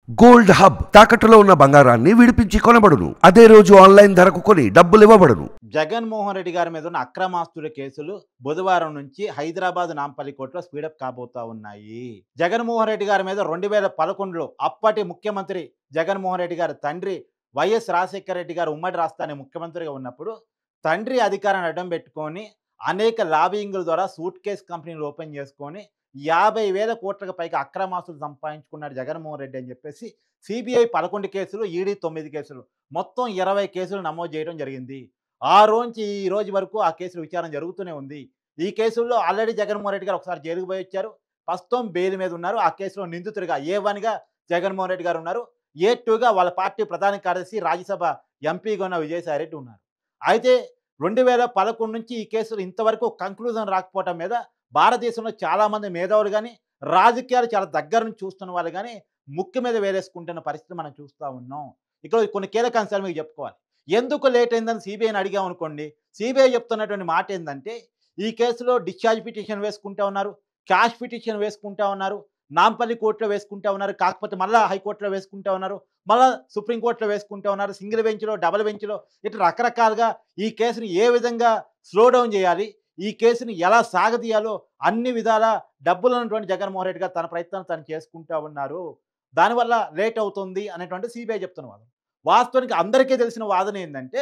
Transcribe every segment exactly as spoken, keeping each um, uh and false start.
Gold hub తాకట్టులో ఉన్న బంగారాన్ని విడిపించి కొనబడును. అదే రోజు ఆన్లైన్ ధరకు కొని డబ్బులు ఇవ్వబడును. జగన్మోహన్ రెడ్డి గారి మీద ఉన్న అక్రమాస్తుల కేసులు బుధవారం నుంచి హైదరాబాద్ నాంపల్లి కోర్టులో స్పీడప్ కాబోతా ఉన్నాయి. జగన్మోహన్ రెడ్డి గారి మీద రెండు వేల పదకొండులో అప్పటి ముఖ్యమంత్రి జగన్మోహన్ రెడ్డి గారి తండ్రి వైఎస్ రాజశేఖర రెడ్డి గారు ఉమ్మడి రాష్ట్రాన్ని ముఖ్యమంత్రిగా ఉన్నప్పుడు తండ్రి అధికారాన్ని అడ్డం పెట్టుకొని అనేక లాబింగ్ల ద్వారా సూట్ కేస్ కంపెనీలు ఓపెన్ చేసుకొని యాభై వేల కోట్లకు పైగా అక్రమాస్తులు సంపాదించుకున్నాడు జగన్మోహన్ రెడ్డి అని చెప్పేసి సిబిఐ పదకొండు కేసులు, ఈడీ తొమ్మిది కేసులు, మొత్తం ఇరవై కేసులు నమోదు చేయడం జరిగింది. ఆ రోజు ఈ రోజు వరకు ఆ కేసుల విచారణ జరుగుతూనే ఉంది. ఈ కేసుల్లో ఆల్రెడీ జగన్మోహన్ రెడ్డి గారు ఒకసారి జైలుకు పోయి వచ్చారు. ప్రస్తుతం బెయిల్ మీద ఉన్నారు. ఆ కేసులో నిందితుడిగా ఏ వన్గా జగన్మోహన్ రెడ్డి గారు ఉన్నారు. ఏ టూగా వాళ్ళ పార్టీ ప్రధాన కార్యదర్శి రాజ్యసభ ఎంపీగా ఉన్న విజయసాయి రెడ్డి ఉన్నారు. అయితే రెండు వేల పదకొండు నుంచి ఈ కేసులు ఇంతవరకు కంక్లూజన్ రాకపోవటం మీద భారతదేశంలో చాలామంది మేధావులు కానీ, రాజకీయాలు చాలా దగ్గర నుంచి చూస్తున్న వాళ్ళు కానీ ముక్కు మీద వేరేసుకుంటున్న పరిస్థితి మనం చూస్తూ ఉన్నాం. ఇక్కడ కొన్ని కీలక అంశాలు మీకు చెప్పుకోవాలి. ఎందుకు లేట్ అయిందని సిబిఐని అడిగామనుకోండి, సిబిఐ చెప్తున్నటువంటి మాట ఏంటంటే ఈ కేసులో డిశ్చార్జ్ పిటిషన్ వేసుకుంటా ఉన్నారు, క్యాష్ పిటిషన్ వేసుకుంటా ఉన్నారు, నాంపల్లి కోర్టులో వేసుకుంటా ఉన్నారు, కాకపోతే మళ్ళీ హైకోర్టులో వేసుకుంటా ఉన్నారు, మళ్ళీ సుప్రీంకోర్టులో వేసుకుంటా ఉన్నారు, సింగిల్ బెంచ్లో, డబుల్ బెంచ్లో, ఇట్లా రకరకాలుగా ఈ కేసుని ఏ విధంగా స్లో డౌన్ చేయాలి, ఈ కేసుని ఎలా సాగదీయాలో అన్ని విధాల డబ్బులు ఉన్నటువంటి జగన్మోహన్ రెడ్డి గారు తన ప్రయత్నం తను చేసుకుంటా ఉన్నారు. దానివల్ల లేట్ అవుతుంది అనేటువంటి సిబిఐ చెప్తున్న వాదన. వాస్తవానికి అందరికీ తెలిసిన వాదన ఏంటంటే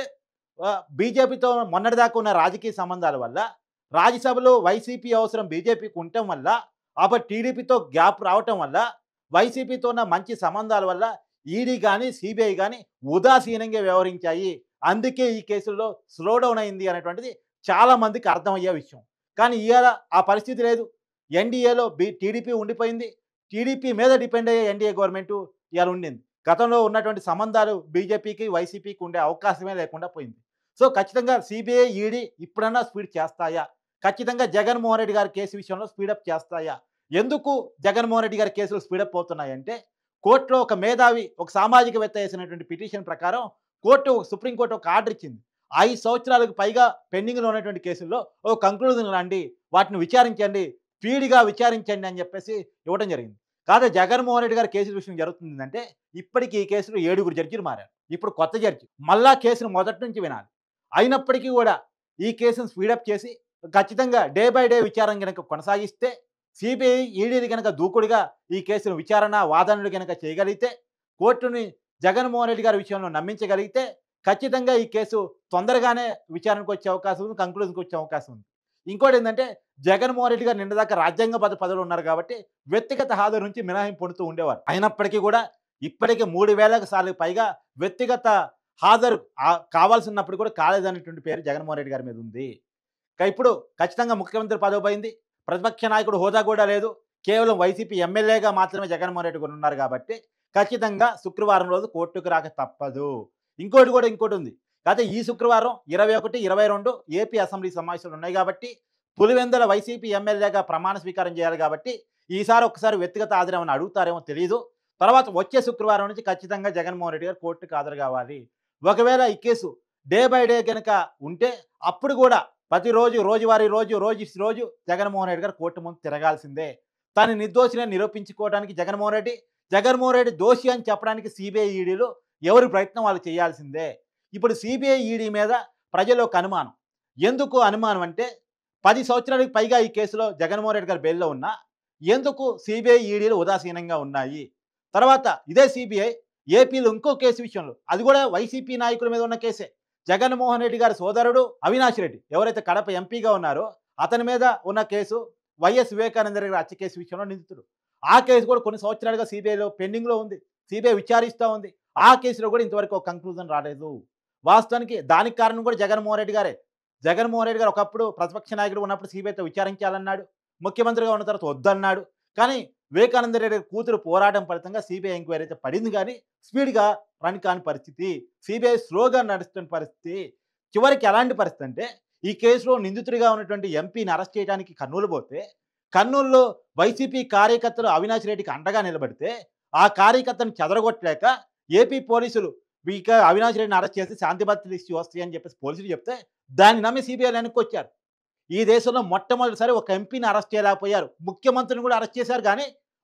బీజేపీతో మొన్నటిదాకా ఉన్న రాజకీయ సంబంధాల వల్ల రాజ్యసభలో వైసీపీ అవసరం బీజేపీకి ఉండటం వల్ల, అప్పుడు టీడీపీతో గ్యాప్ రావటం వల్ల, వైసీపీతో ఉన్న మంచి సంబంధాల వల్ల ఈడీ కానీ సిబిఐ కానీ ఉదాసీనంగా వ్యవహరించాయి. అందుకే ఈ కేసుల్లో స్లో డౌన్ అయింది అనేటువంటిది చాలా మందికి అర్థమయ్యే విషయం. కానీ ఇవాళ ఆ పరిస్థితి లేదు. ఎన్డీఏలో బీ టీడీపీ ఉండిపోయింది. టీడీపీ మీద డిపెండ్ అయ్యే ఎన్డీఏ గవర్నమెంట్ ఇవాళ ఉండింది. గతంలో ఉన్నటువంటి సంబంధాలు బీజేపీకి వైసీపీకి ఉండే అవకాశమే లేకుండా పోయింది. సో ఖచ్చితంగా సిబిఐ ఈడీ ఇప్పుడన్నా స్పీడ్ చేస్తాయా? ఖచ్చితంగా జగన్మోహన్ రెడ్డి గారి కేసు విషయంలో స్పీడప్ చేస్తాయా? ఎందుకు జగన్మోహన్ రెడ్డి గారి కేసులు స్పీడప్ అవుతున్నాయంటే కోర్టులో ఒక మేధావి, ఒక సామాజికవేత్త వేసినటువంటి పిటిషన్ ప్రకారం కోర్టు సుప్రీంకోర్టు ఒక ఆర్డర్ ఇచ్చింది. ఐదు సంవత్సరాలకు పైగా పెండింగ్లో ఉన్నటువంటి కేసుల్లో ఓ కంక్లూజన్ రండి, వాటిని విచారించండి, స్పీడ్గా విచారించండి అని చెప్పేసి ఇవ్వడం జరిగింది. కాదు జగన్మోహన్ రెడ్డి గారి కేసుల విషయం జరుగుతుందంటే ఇప్పటికీ ఈ కేసులో ఏడుగురు జడ్జిలు మారారు. ఇప్పుడు కొత్త జడ్జి మళ్ళా కేసును మొదటి నుంచి వినాలి. అయినప్పటికీ కూడా ఈ కేసును స్పీడప్ చేసి ఖచ్చితంగా డే బై డే విచారణ కనుక కొనసాగిస్తే, సిబిఐ ఈడీని కనుక దూకుడుగా ఈ కేసును విచారణ వాదనలు కనుక చేయగలిగితే, కోర్టుని జగన్మోహన్ రెడ్డి గారి విషయంలో నమ్మించగలిగితే ఖచ్చితంగా ఈ కేసు తొందరగానే విచారణకు వచ్చే అవకాశం ఉంది, కంక్లూజన్కి వచ్చే అవకాశం ఉంది. ఇంకోటి ఏంటంటే జగన్మోహన్ రెడ్డి గారు నిన్నదాకా రాజ్యాంగబద్ధ పదవులు ఉన్నారు కాబట్టి వ్యక్తిగత హాజరు నుంచి మినహాయింపు పొందుతూ ఉండేవారు. అయినప్పటికీ కూడా ఇప్పటికే మూడు వేలకు సార్లు పైగా వ్యక్తిగత హాజరు కావాల్సినప్పుడు కూడా కాలేదనేటువంటి పేరు జగన్మోహన్ రెడ్డి గారి మీద ఉంది. ఇప్పుడు ఖచ్చితంగా ముఖ్యమంత్రి పదవి పోయింది, ప్రతిపక్ష నాయకుడు హోదా కూడా లేదు, కేవలం వైసీపీ ఎమ్మెల్యేగా మాత్రమే జగన్మోహన్ రెడ్డి గారు ఉన్నారు కాబట్టి ఖచ్చితంగా శుక్రవారం రోజు కోర్టుకు రాక తప్పదు. ఇంకోటి కూడా ఇంకోటి ఉంది. కాకపోతే ఈ శుక్రవారం ఇరవై ఒకటి ఇరవై రెండు ఏపీ అసెంబ్లీ సమావేశాలు ఉన్నాయి కాబట్టి పులివెందుల వైసీపీ ఎమ్మెల్యేగా ప్రమాణ స్వీకారం చేయాలి కాబట్టి ఈసారి ఒకసారి వ్యక్తిగత హాజరేమని అడుగుతారేమో తెలియదు. తర్వాత వచ్చే శుక్రవారం నుంచి ఖచ్చితంగా జగన్మోహన్ రెడ్డి గారు కోర్టుకు హాజరు కావాలి. ఒకవేళ ఈ కేసు డే బై డే కనుక ఉంటే అప్పుడు కూడా ప్రతిరోజు రోజువారీ రోజు రోజు రోజు జగన్మోహన్ రెడ్డి గారు కోర్టు ముందు తిరగాల్సిందే. తను నిర్దోషిని నిరూపించుకోవడానికి జగన్మోహన్ రెడ్డి, జగన్మోహన్ రెడ్డి దోషి అని చెప్పడానికి సిబిఐ ఈడీలు ఎవరి ప్రయత్నం వాళ్ళు చేయాల్సిందే. ఇప్పుడు సిబిఐ ఈడీ మీద ప్రజల్లో ఒక అనుమానం. ఎందుకు అనుమానం అంటే పది సంవత్సరాలకు పైగా ఈ కేసులో జగన్మోహన్ రెడ్డి గారు బెయిల్లో ఉన్నా ఎందుకు సిబిఐ ఈడీలు ఉదాసీనంగా ఉన్నాయి? తర్వాత ఇదే సిబిఐ ఏపీలో ఇంకో కేసు విషయంలో, అది కూడా వైసీపీ నాయకుల మీద ఉన్న కేసే, జగన్మోహన్ రెడ్డి గారి సోదరుడు అవినాష్ రెడ్డి ఎవరైతే కడప ఎంపీగా ఉన్నారో అతని మీద ఉన్న కేసు వైఎస్ వివేకానంద రెడ్డి హత్య కేసు విషయంలో నిందితుడు. ఆ కేసు కూడా కొన్ని సంవత్సరాలుగా సిబిఐలో పెండింగ్లో ఉంది, సిబిఐ విచారిస్తూ ఉంది. ఆ కేసులో కూడా ఇంతవరకు ఒక కంక్లూజన్ రాలేదు. వాస్తవానికి దానికి కారణం కూడా జగన్మోహన్ రెడ్డి గారే. జగన్మోహన్ రెడ్డి గారు ఒకప్పుడు ప్రతిపక్ష నాయకుడు ఉన్నప్పుడు సిబిఐతో విచారించాలన్నాడు, ముఖ్యమంత్రిగా ఉన్న తర్వాత వద్దన్నాడు. కానీ వివేకానంద రెడ్డి కూతురు పోరాటం ఫలితంగా సిబిఐ ఎంక్వైరీ అయితే పడింది, కానీ స్పీడ్గా రన్ కాని పరిస్థితి, సిబిఐ స్లోగా నడుస్తున్న పరిస్థితి. చివరికి ఎలాంటి పరిస్థితి అంటే ఈ కేసులో నిందితుడిగా ఉన్నటువంటి ఎంపీని అరెస్ట్ చేయడానికి కర్నూలు పోతే, కర్నూలులో వైసీపీ కార్యకర్తలు అవినాష్ రెడ్డికి అండగా నిలబడితే ఆ కార్యకర్తను చెదరగొట్టలేక ఏపీ పోలీసులు ఇక అవినాష్ రెడ్డిని అరెస్ట్ చేసి శాంతి భద్రతలు ఇచ్చి వస్తాయి అని చెప్పేసి పోలీసులు చెప్తే దాన్ని నమ్మి సిబిఐ వెనక్కి వచ్చారు. ఈ దేశంలో మొట్టమొదటిసారి ఒక ఎంపీని అరెస్ట్ చేయలేకపోయారు. ముఖ్యమంత్రిని కూడా అరెస్ట్ చేశారు, కానీ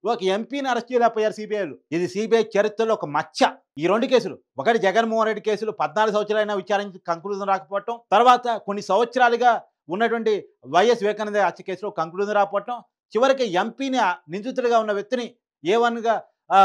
ఒక ఎంపీని అరెస్ట్ చేయలేకపోయారు సిబిఐలు. ఇది సిబిఐ చరిత్రలో ఒక మచ్చ. ఈ రెండు కేసులు, ఒకటి జగన్మోహన్ రెడ్డి కేసులు పద్నాలుగు సంవత్సరాలైనా విచారించి కంక్లూజన్ రాకపోవటం, తర్వాత కొన్ని సంవత్సరాలుగా ఉన్నటువంటి వైఎస్ వివేకానంద హత్య కేసులో కంక్లూజన్ రాకపోవటం, చివరికి ఎంపీని నిందితుడిగా ఉన్న వ్యక్తిని ఏ వన్గా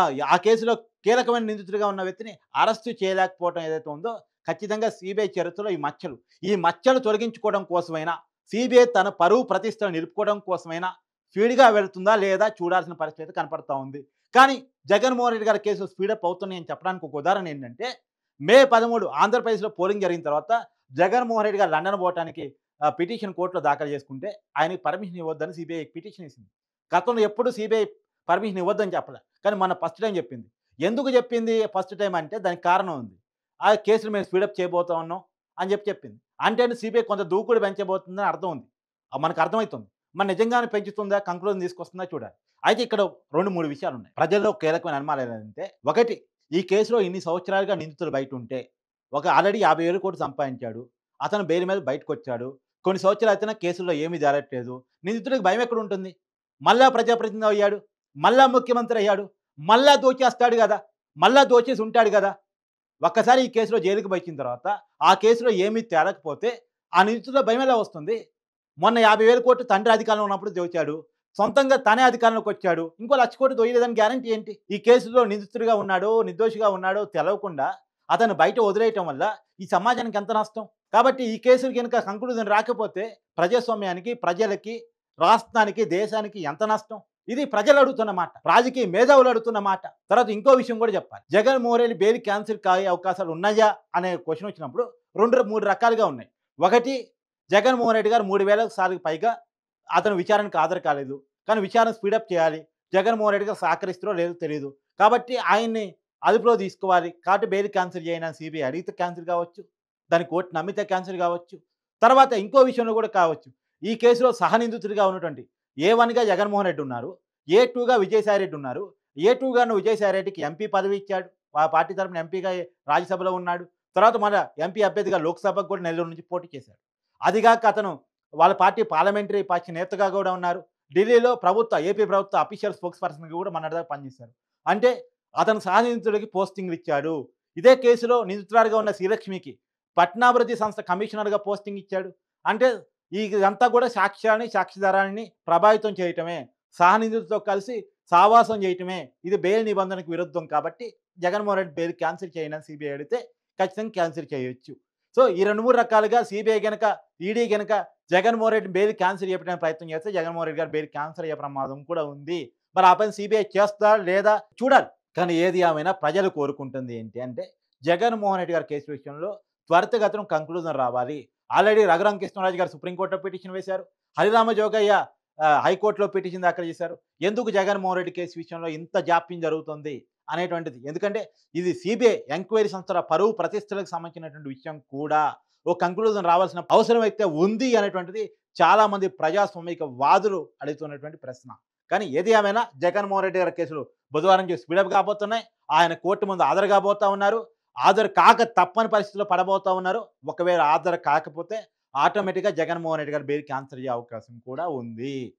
ఆ కేసులో కీలకమైన నిందితుడిగా ఉన్న వ్యక్తిని అరెస్టు చేయలేకపోవడం ఏదైతే ఉందో, ఖచ్చితంగా సిబిఐ చరిత్రలో ఈ మచ్చలు ఈ మచ్చలు తొలగించుకోవడం కోసమైనా, సిబిఐ తన పరువు ప్రతిష్టను నిలుపుకోవడం కోసమైనా స్పీడ్గా వెళుతుందా లేదా చూడాల్సిన పరిస్థితి అయితే కనపడతా ఉంది. కానీ జగన్మోహన్ రెడ్డి గారి కేసులు స్పీడప్ అవుతున్నాయని చెప్పడానికి ఒక ఉదాహరణ ఏంటంటే, మే పదమూడు ఆంధ్రప్రదేశ్లో పోలింగ్ జరిగిన తర్వాత జగన్మోహన్ రెడ్డి గారు లండన్ పోవడానికి పిటిషన్ కోర్టులో దాఖలు చేసుకుంటే ఆయనకి పర్మిషన్ ఇవ్వద్దని సిబిఐ పిటిషన్ ఇచ్చింది. గతంలో ఎప్పుడు సిబిఐ పర్మిషన్ ఇవ్వద్దని చెప్పలే, కానీ మన ఫస్ట్ టైం చెప్పింది. ఎందుకు చెప్పింది ఫస్ట్ టైం అంటే దానికి కారణం ఉంది. ఆ కేసులు మేము స్పీడప్ చేయబోతా ఉన్నాం అని చెప్పి చెప్పింది. అంటే సిబిఐ కొంత దూకుడు పెంచబోతుందని అర్థం ఉంది, మనకు అర్థమవుతుంది. మరి నిజంగానే పెంచుతుందా, కంక్లూజన్ తీసుకొస్తుందా చూడాలి. అయితే ఇక్కడ రెండు మూడు విషయాలు ఉన్నాయి. ప్రజల్లో కీలకమైన అనుమానాలు ఏంటంటే, ఒకటి, ఈ కేసులో ఇన్ని సంవత్సరాలుగా నిందితులు బయట ఉంటే, ఒక ఆల్రెడీ యాభై వేల కోట్లు సంపాదించాడు, అతను బెయిల్ మీద బయటకు వచ్చాడు, కొన్ని సంవత్సరాలు అయితే కేసుల్లో ఏమీ జరగట్లేదు, నిందితుడికి భయం ఎక్కడ ఉంటుంది? మళ్ళా ప్రజాప్రతినిధి అయ్యాడు, మళ్ళా ముఖ్యమంత్రి అయ్యాడు, మళ్ళా దోచేస్తాడు కదా, మళ్ళా దోచేసి ఉంటాడు కదా. ఒక్కసారి ఈ కేసులో జైలుకి వచ్చిన తర్వాత ఆ కేసులో ఏమీ తేలకపోతే ఆ నిందితుల భయం ఎలా వస్తుంది? మొన్న యాభై వేల కోట్లు తండ్రి అధికారంలో ఉన్నప్పుడు దోచాడు, సొంతంగా తనే అధికారంలోకి వచ్చాడు, ఇంకో లక్ష కోట్లు దోయలేదని గ్యారంటీ ఏంటి? ఈ కేసులో నిందితుడిగా ఉన్నాడో నిర్దోషిగా ఉన్నాడో తెలవకుండా అతను బయట వదిలేయటం వల్ల ఈ సమాజానికి ఎంత నష్టం? కాబట్టి ఈ కేసులు కనుక కంక్లూజన్ రాకపోతే ప్రజాస్వామ్యానికి, ప్రజలకి, రాష్ట్రానికి, దేశానికి ఎంత నష్టం? ఇది ప్రజలు అడుగుతున్న మాట, రాజకీయ మేధావులు అడుగుతున్న మాట. తర్వాత ఇంకో విషయం కూడా చెప్పాలి. జగన్మోహన్ రెడ్డి బెయిల్ క్యాన్సిల్ కాయే అవకాశాలు ఉన్నాయా అనే క్వశ్చన్ వచ్చినప్పుడు రెండు మూడు రకాలుగా ఉన్నాయి. ఒకటి, జగన్మోహన్ రెడ్డి గారు మూడు వేల సార్లు పైగా అతను విచారణకు హాజరు కాలేదు, కానీ విచారణ స్పీడప్ చేయాలి, జగన్మోహన్ రెడ్డి గారు సహకరిస్తారో లేదో తెలియదు, కాబట్టి ఆయన్ని అదుపులో తీసుకోవాలి, కాబట్టి బెయిల్ క్యాన్సిల్ చేయని సిబిఐ అడిగితే క్యాన్సిల్ కావచ్చు, దాని కోర్టు నమ్మితే క్యాన్సిల్ కావచ్చు. తర్వాత ఇంకో విషయంలో కూడా కావచ్చు, ఈ కేసులో సహనిందితుడిగా ఉన్నటువంటి ఏ వన్గా జగన్మోహన్ రెడ్డి ఉన్నారు, ఏ టూగా విజయసాయి రెడ్డి ఉన్నారు. ఏ టూగా విజయసాయి రెడ్డికి ఎంపీ పదవి ఇచ్చాడు, ఆ పార్టీ తరపున ఎంపీగా రాజ్యసభలో ఉన్నాడు, తర్వాత మన ఎంపీ అభ్యర్థిగా లోక్సభకు కూడా నెల్లూరు నుంచి పోటీ చేశాడు. అదిగాక అతను వాళ్ళ పార్టీ పార్లమెంటరీ పార్టీ నేతగా కూడా ఉన్నారు, ఢిల్లీలో ప్రభుత్వ ఏపీ ప్రభుత్వ అఫీషియల్ స్పోక్స్ పర్సన్గా కూడా మన దగ్గర పనిచేశారు. అంటే అతను సహనిందితుడికి పోస్టింగ్లు ఇచ్చాడు. ఇదే కేసులో నిందితురాలుగా ఉన్న శ్రీలక్ష్మికి పట్టణాభివృద్ధి సంస్థ కమిషనర్గా పోస్టింగ్ ఇచ్చాడు. అంటే ఇదంతా కూడా సాక్ష్యాన్ని, సాక్షిదారాన్ని ప్రభావితం చేయటమే, సహనిందితులతో కలిసి సావాసం చేయటమే. ఇది బెయిల్ నిబంధనకు విరుద్ధం. కాబట్టి జగన్మోహన్ రెడ్డి బెయిల్ క్యాన్సిల్ చేయనని సిబిఐ అడిగితే ఖచ్చితంగా క్యాన్సిల్ చేయొచ్చు. సో ఈ రెండు మూడు రకాలుగా సిబిఐ కనుక, ఈడీ కనుక జగన్మోహన్ రెడ్డి బెయిల్ క్యాన్సిల్ చేయడానికి ప్రయత్నం చేస్తే జగన్మోహన్ రెడ్డి గారు బెయిల్ క్యాన్సిల్ అయ్యే ప్రమాదం కూడా ఉంది. మరి ఆ పని సిబిఐ చేస్తా లేదా చూడాలి. కానీ ఏది ఏమైనా ప్రజలు కోరుకుంటుంది ఏంటి అంటే, జగన్మోహన్ రెడ్డి గారి కేసు విషయంలో త్వరితగతిన కంక్లూజన్ రావాలి. ఆల్రెడీ రఘురామకృష్ణరాజు గారు సుప్రీంకోర్టులో పిటిషన్ వేశారు, హరిరామ జోగయ్య హైకోర్టులో పిటిషన్ దాఖలు చేశారు. ఎందుకు జగన్మోహన్ రెడ్డి కేసు విషయంలో ఇంత జాప్యం జరుగుతుంది అనేటువంటిది. ఎందుకంటే ఇది సిబిఐ ఎంక్వైరీ సంస్థల పరువు ప్రతిష్టలకు సంబంధించినటువంటి విషయం కూడా ఓ కంక్లూజన్ రావాల్సిన అవసరం అయితే ఉంది అనేటువంటిది చాలామంది ప్రజాస్వామిక వాదులు అడుగుతున్నటువంటి ప్రశ్న. కానీ ఏది ఏమైనా జగన్మోహన్ రెడ్డి గారి కేసులు బుధవారం నుంచి స్పీడప్ కాబోతున్నాయి. ఆయన కోర్టు ముందు హాజరు కాబోతా ఉన్నారు. హాజరు కాక తప్పని పరిస్థితిలో పడబోతా ఉన్నారు. ఒకవేళ హాజరు కాకపోతే ఆటోమేటిక్గా జగన్మోహన్ రెడ్డి గారు బెయిల్ క్యాన్సిల్ అయ్యే అవకాశం కూడా ఉంది.